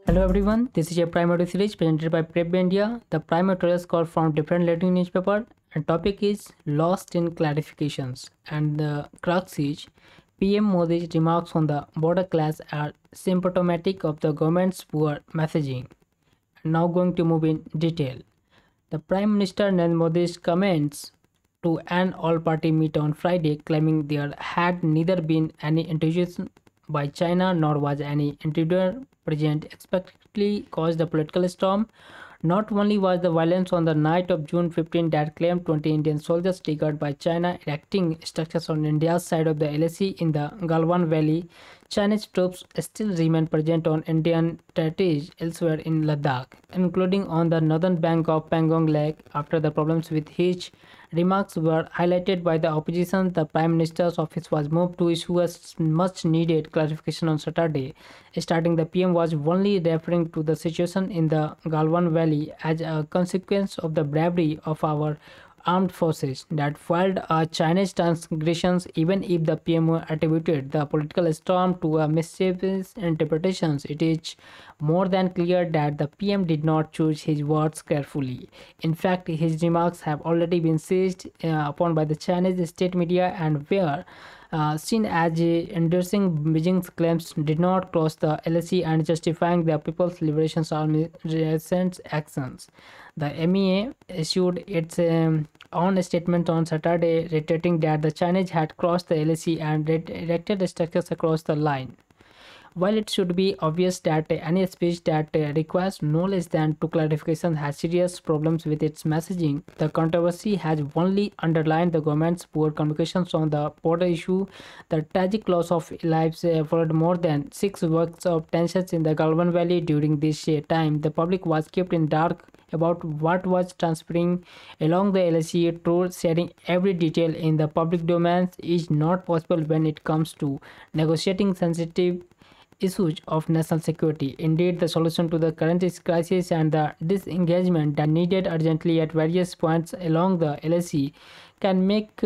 Hello everyone, this is a primary series presented by Prep India. The primary tutorials call from different leading newspaper and topic is lost in clarifications and the crux is PM Modi's remarks on the border clash are symptomatic of the government's poor messaging. Now going to move in detail. The Prime Minister Narendra Modi's comments to an all-party meet on Friday claiming there had neither been any intervention by China nor was any intruder present expectedly caused a political storm. Not only was the violence on the night of June 15 that claimed 20 Indian soldiers triggered by China erecting structures on India's side of the LAC in the Galwan Valley, Chinese troops still remain present on Indian territories elsewhere in Ladakh, including on the northern bank of Pangong Lake. After the problems with his remarks were highlighted by the opposition, the Prime Minister's office was moved to issue a much needed clarification on Saturday. Starting, the PM was only referring to the situation in the Galwan Valley as a consequence of the bravery of our armed forces that foiled Chinese transgressions, even if the PM attributed the political storm to a mischievous interpretations. It is more than clear that the PM did not choose his words carefully. In fact, his remarks have already been seized upon by the Chinese state media and were seen as endorsing Beijing's claims did not cross the LAC and justifying the People's Liberation Army's recent actions. The MEA issued its own statement on Saturday, reiterating that the Chinese had crossed the LAC and erected structures across the line. While it should be obvious that any speech that requires no less than two clarifications has serious problems with its messaging, the controversy has only underlined the government's poor communications on the border issue. The tragic loss of lives followed more than 6 weeks of tensions in the Galwan Valley. During this time, the public was kept in dark about what was transpiring along the LAC. Through sharing every detail in the public domain is not possible when it comes to negotiating sensitive issues of national security. Indeed, the solution to the current crisis and the disengagement that needed urgently at various points along the LAC can make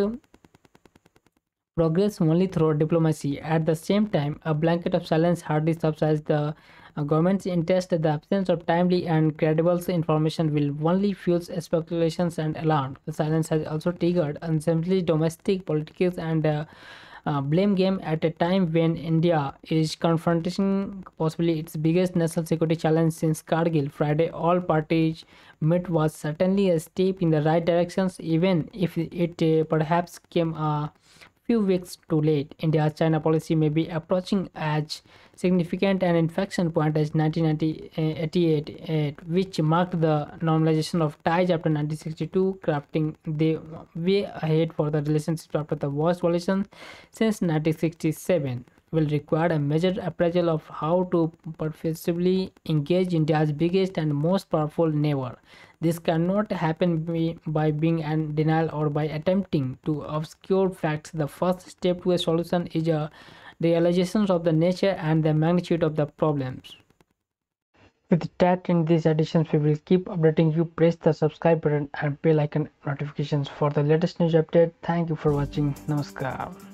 progress only through diplomacy. At the same time, a blanket of silence hardly serves as the government's interest. The absence of timely and credible information will only fuel speculations and alarm. The silence has also triggered unseemly domestic politics and blame game at a time when India is confronting possibly its biggest national security challenge since Kargil. Friday, all parties met was certainly a step in the right directions, even if it perhaps came a few weeks too late. India's China policy may be approaching as significant an inflection point as 1988, which marked the normalization of ties after 1962, crafting the way ahead for the relationship after the worst violation since 1967 will require a measured appraisal of how to pervasively engage India's biggest and most powerful neighbor. This cannot happen by being in denial or by attempting to obscure facts. The first step to a solution is a realization of the nature and the magnitude of the problems. With that, in these editions, we will keep updating you. Press the subscribe button and bell icon notifications for the latest news update. Thank you for watching. Namaskar.